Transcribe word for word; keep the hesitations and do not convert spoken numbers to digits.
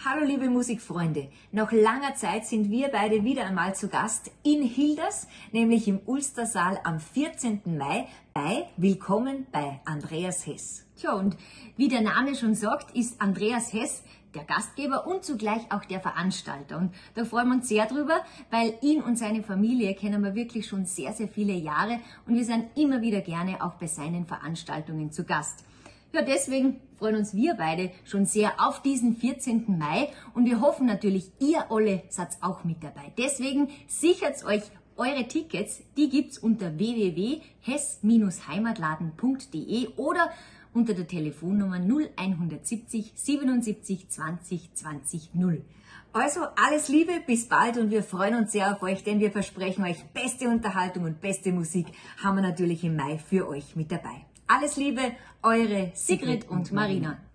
Hallo liebe Musikfreunde, nach langer Zeit sind wir beide wieder einmal zu Gast in Hilders, nämlich im Ulstersaal am vierzehnten Mai bei Willkommen bei Andreas Hess. Tja, und wie der Name schon sagt, ist Andreas Hess der Gastgeber und zugleich auch der Veranstalter. Und da freuen wir uns sehr drüber, weil ihn und seine Familie kennen wir wirklich schon sehr, sehr viele Jahre und wir sind immer wieder gerne auch bei seinen Veranstaltungen zu Gast. Ja, deswegen freuen uns wir beide schon sehr auf diesen vierzehnten Mai und wir hoffen natürlich, ihr alle seid auch mit dabei. Deswegen sichert euch eure Tickets, die gibt's unter w w w punkt hess Bindestrich heimatladen punkt de oder unter der Telefonnummer null eins siebzig siebenundsiebzig zwanzig zwanzig null. Also alles Liebe, bis bald und wir freuen uns sehr auf euch, denn wir versprechen euch beste Unterhaltung und beste Musik haben wir natürlich im Mai für euch mit dabei. Alles Liebe, eure Sigrid und Marina.